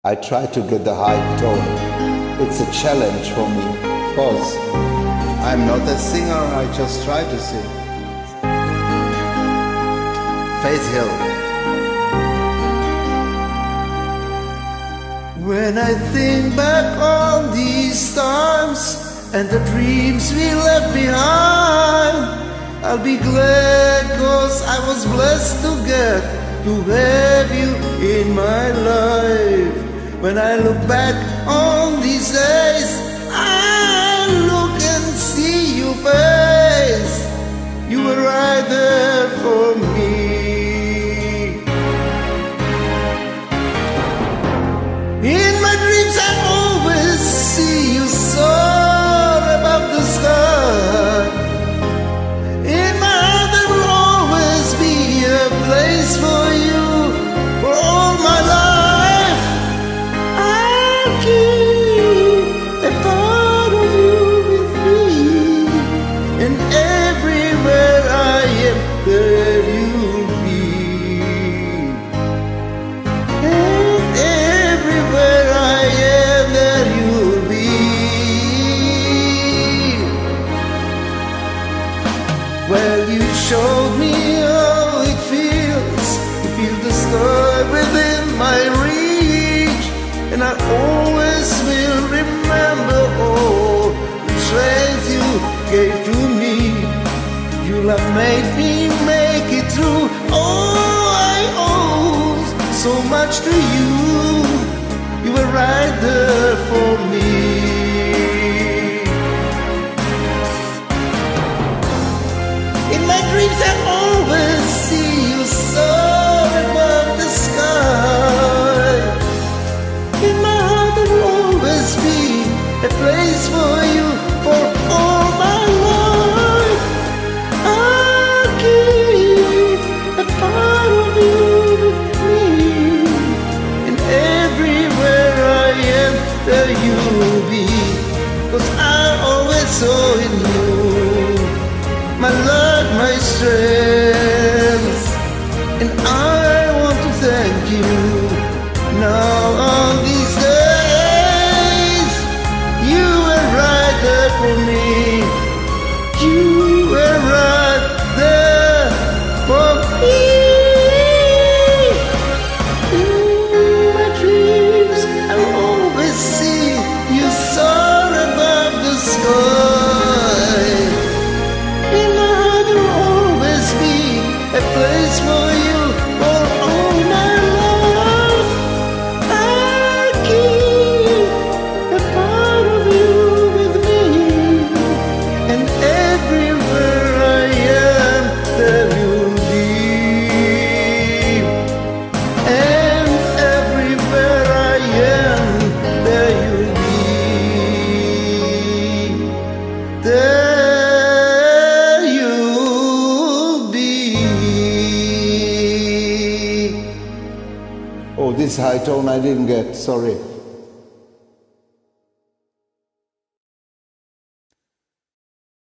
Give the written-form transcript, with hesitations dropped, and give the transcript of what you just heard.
I try to get the high tone. It's a challenge for me, because I'm not a singer, I just try to sing. Faith Hill. When I think back on these times and the dreams we left behind, I'll be glad, 'cause I was blessed to have you in my life. When I look back on these days, I look and see your face. You were right there for me. In my dreams I always see you soar above the sky. In my heart there will always be a place for you for all my life. I'll keep a part of you with me, and everywhere I am, there you'll be. And everywhere I am, there you'll be. Well, you showed me how it feels to feel the sky within my reach, and I always will remember all the strength you gave to me. You love made me make it through. Oh, I owe so much to you. You were right there for me. In my dreams I always see you soar above the sky. In my heart there will always be a place for you for all my life. I'll keep a part of you with me, and everywhere I am, there you'll be. 'Cause I always saw in you my love, my strength, and I want to thank you now on these days. You were right there for me. You were right there for me. In my dreams I'll always see you soar above the sky. In my heart there will always be a place for you for all my life. I'll keep a part of you with me, and everywhere I am, there you'll be. And everywhere I am, there you'll be. There you'll be. Oh, this high tone I didn't get, sorry.